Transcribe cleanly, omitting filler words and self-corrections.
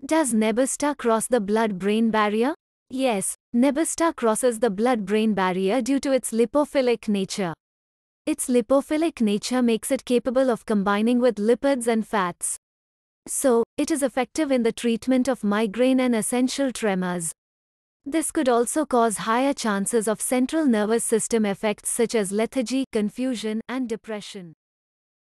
Does Nebistar cross the blood-brain barrier? Yes, Nebistar crosses the blood-brain barrier due to its lipophilic nature. Its lipophilic nature makes it capable of combining with lipids and fats. So, it is effective in the treatment of migraine and essential tremors. This could also cause higher chances of central nervous system effects such as lethargy, confusion, and depression.